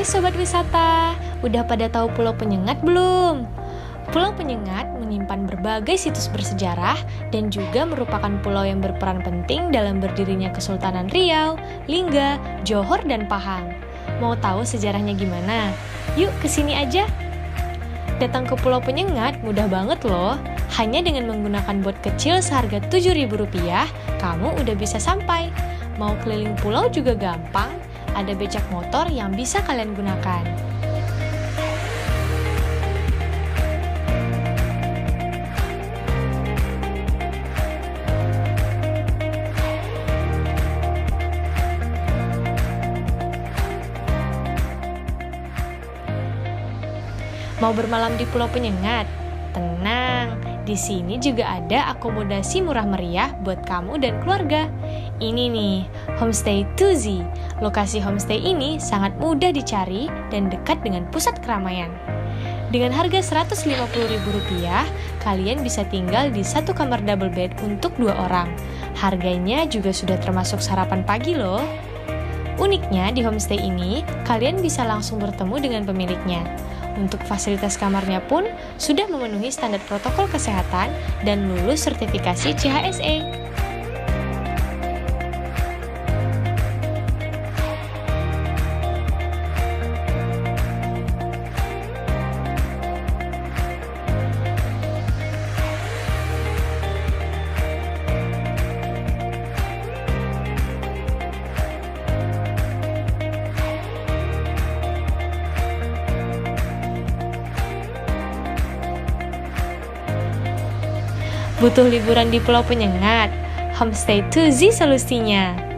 Hai Sobat Wisata, udah pada tahu Pulau Penyengat belum? Pulau Penyengat menyimpan berbagai situs bersejarah dan juga merupakan pulau yang berperan penting dalam berdirinya Kesultanan Riau, Lingga, Johor, dan Pahang. Mau tahu sejarahnya gimana? Yuk kesini aja! Datang ke Pulau Penyengat mudah banget loh. Hanya dengan menggunakan bot kecil seharga Rp7.000, kamu udah bisa sampai. Mau keliling pulau juga gampang. Ada becak motor yang bisa kalian gunakan. Mau bermalam di Pulau Penyengat? Tenang, di sini juga ada akomodasi murah meriah buat kamu dan keluarga. Ini nih, Homestay Tuzi. Lokasi homestay ini sangat mudah dicari dan dekat dengan pusat keramaian. Dengan harga Rp150.000, kalian bisa tinggal di satu kamar double bed untuk 2 orang. Harganya juga sudah termasuk sarapan pagi loh. Uniknya di homestay ini, kalian bisa langsung bertemu dengan pemiliknya. Untuk fasilitas kamarnya pun sudah memenuhi standar protokol kesehatan dan lulus sertifikasi CHSE. Butuh liburan di Pulau Penyengat? Homestay Tuzi solusinya.